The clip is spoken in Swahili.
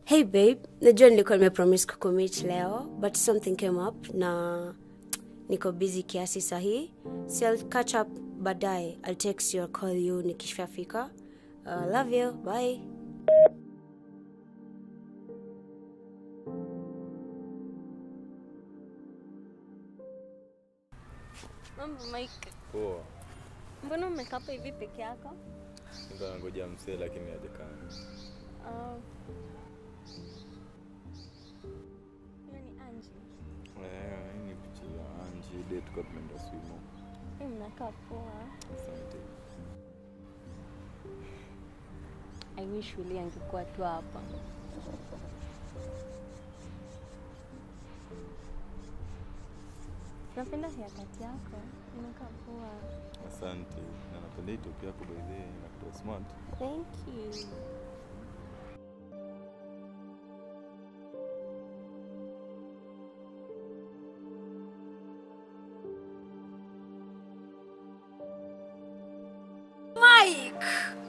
Hey babe, najua nilikuwa nimepromise kukumit leo, but something came up na niko busy kiasi sahi. So I'll catch up baadaye. I'll text you or call you nikishafika. Love you. Bye. Mambo Mike. Poa. Mbona umekaa hapa hivi peke yako? Ndio nangoja msee lakini hajakaa. Ni Angie. Ni picha ya Angie date kwa Pendo swimo. Mnakaa poa. Asante. I wish Willy angekuwa tu hapa. Napenda haircut yako. Inakaa poa. Asante. Na napenda hii top yako by the way, inakuwa smart. Thank you. Mike!